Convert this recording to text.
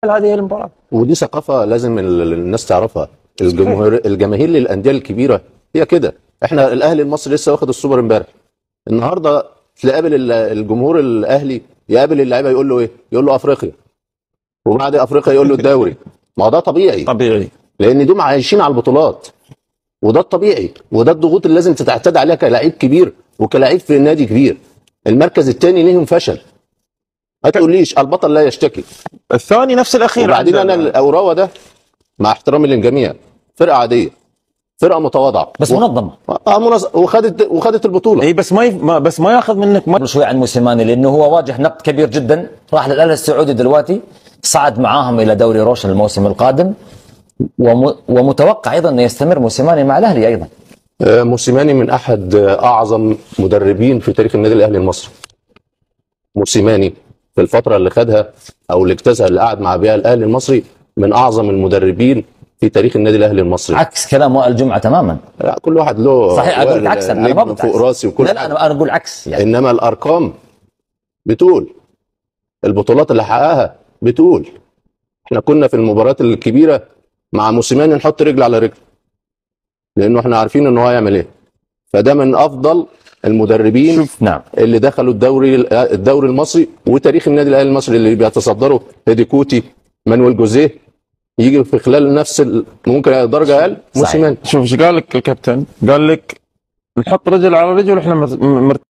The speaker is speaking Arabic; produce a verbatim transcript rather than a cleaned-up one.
هذه المباراه. ودي ثقافه لازم الناس تعرفها. الجمهور الجماهير للانديه الكبيره هي كده. احنا الاهلي المصري لسه واخد السوبر امبارح. النهارده تقابل الجمهور الاهلي يقابل اللعيبه يقول له ايه؟ يقول له افريقيا. وبعد افريقيا يقول له الدوري. ما هو ده طبيعي. طبيعي. لان دول عايشين على البطولات. وده الطبيعي، وده الضغوط اللي لازم تتعتاد عليها كلاعب كبير وكلاعب في نادي كبير. المركز الثاني ليهم فشل. ما تقوليش البطل لا يشتكي. الثاني نفس الاخير. وبعدين انا الاوراوا ده مع احترامي للجميع فرقه عاديه، فرقه متواضعه بس و... منظمه اه منظمه وخدت وخدت البطوله. اي بس ما, ي... ما بس ما ياخذ منك مر... شوي عن موسيماني، لانه هو واجه نقد كبير جدا. راح للاهلي السعودي دلوقتي، صعد معاهم الى دوري روشن الموسم القادم، وم... ومتوقع ايضا انه يستمر موسيماني مع الاهلي ايضا. آه موسيماني من احد اعظم مدربين في تاريخ النادي الاهلي المصري. موسيماني في الفتره اللي خدها او اللي اجتازها اللي قعد مع بيها الاهلي المصري من اعظم المدربين في تاريخ النادي الاهلي المصري. عكس كلام وائل جمعه تماما. لا كل واحد له صحيح. اقول لك عكس، انا ما بقول فوق راسي وكل لا لا انا انا اقول عكس يعني. انما الارقام بتقول، البطولات اللي حققها بتقول. احنا كنا في المباريات الكبيره مع موسيماني نحط رجل على رجل، لانه احنا عارفين ان هو هيعمل ايه. فده من افضل المدربين شوف. نعم. اللي دخلوا الدوري الدوري المصري وتاريخ النادي الاهلي المصري، اللي بيتصدروا هيدي كوتي، مانويل جوزيه، يجي في خلال نفس ممكن درجه اقل موسيماني. شوف ايش قال لك الكابتن، قال لك نحط رجل على رجل واحنا